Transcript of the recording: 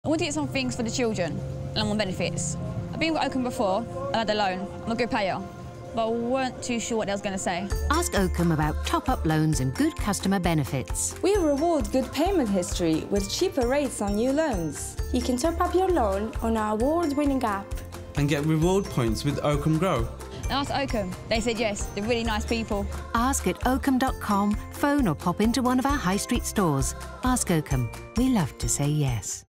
I want to get some things for the children, and I want benefits. I've been with Oakam before, I had a loan. I'm a good payer, but I weren't too sure what they was going to say. Ask Oakam about top-up loans and good customer benefits. We reward good payment history with cheaper rates on new loans. You can top up your loan on our award-winning app. And get reward points with Oakam Grow. And I asked Oakam. They said yes, they're really nice people. Ask at oakam.com, phone or pop into one of our high street stores. Ask Oakam. We love to say yes.